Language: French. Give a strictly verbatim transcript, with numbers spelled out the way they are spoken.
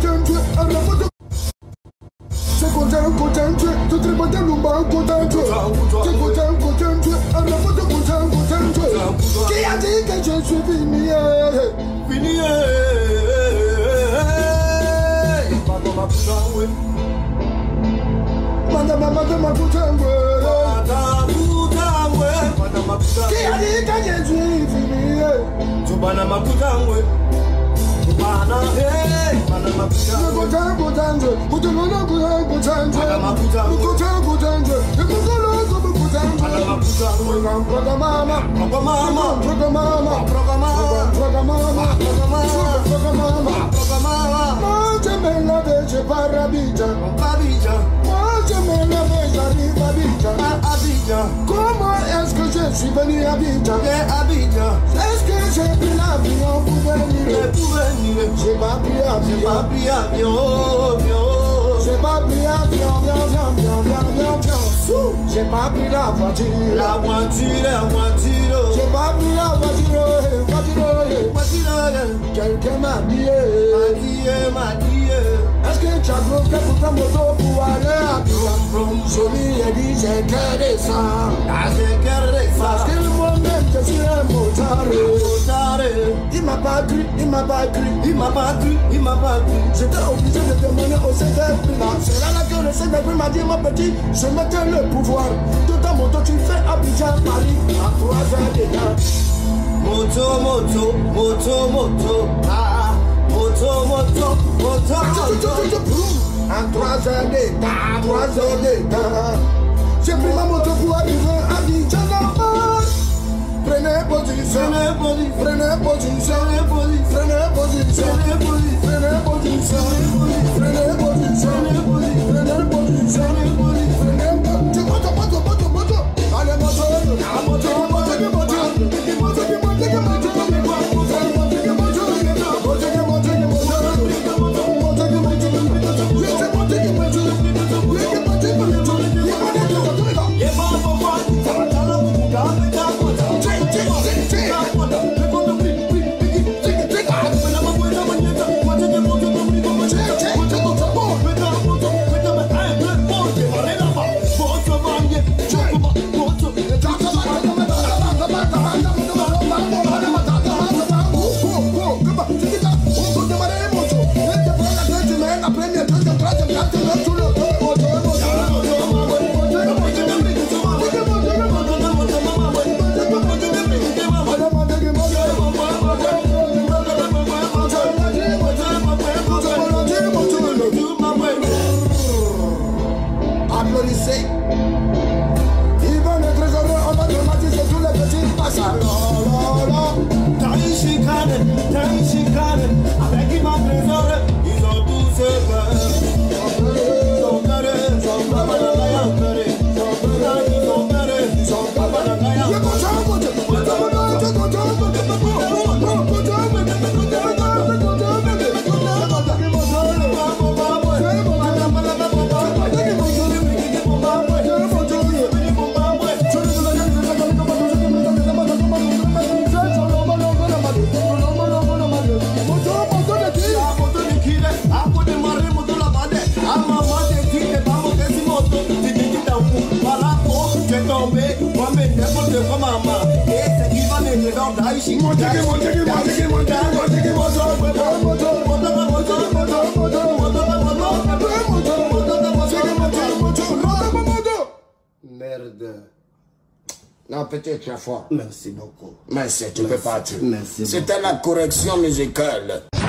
Qui a dit que je suis fini? Fini. Madame, madame, madame, qui a dit que je suis fini? Tubana maputangwe. Tubana hey. Bana maputangwe. Mukutangwe mukutangwe. Mukutangwe mukutangwe. Bana maputangwe. Mukutangwe mukutangwe. Mukutangwe mukutangwe. Bana maputangwe. Programama. Programama. Programama. Programama. Programama. Programama. Programama. Moi je me lave, je pars à Abidjan. Abidjan. Moi je me lave, j'arrive à Abidjan. À Abidjan. Comment est-ce que je suis venu à Abidjan? Abidjan. Est-ce que j'ai pris l'avion pour venir? Pour venir. J'ai pas pris avion. J'ai pas pris avion. J'ai pas pris avion. Viens, viens, viens, viens, viens, viens. J'ai pas pris la voiture. La voiture, la voiture. J'ai pas pris la voiture. Voiture, voiture. Quelqu'un m'a dit. M'a dit, m'a dit. Est-ce que tu as bloqué pour ta moto pour aller à Abidjan? Jolie a dit j'ai qu'à descendre. Ah, j'ai qu'à descendre. Parce que moi-même je suis un motard. Il m'a pas cru, il m'a pas cru, il m'a pas cru, il m'a pas cru. J'étais obligé de demander au C D P. C'est là que le C D P m'a dit mon petit, je mettais le pouvoir. De ta moto tu fais Abidjan, Paris, à trois heures de temps. Moto, moto, moto, moto, ah, moto, moto, moto, moto. À trois heures de temps, à trois heures de temps. J'ai pris ma moto pour arriver à Abidjan. Prenez position, prenez position, prenez position, prenez position, prenez position, prenez position, prenez position, prenez position. Moto, moto, moto, moto. Allez, moto, moto, moto, moto, moto, applaudissez. Il va nous trésorier, on va dramatiser tous les petits passages. Dans les chicanes, dans les chicanes, avec Ivan Trésor, ils ont tous peur. Ils ont peur, ils ont peur, ils ont peur, ils ont peur, ils ont Merde. Non, peut-être tu as fort. Merci beaucoup. Merci, tu peux partir. Merci. C'était la correction musicale.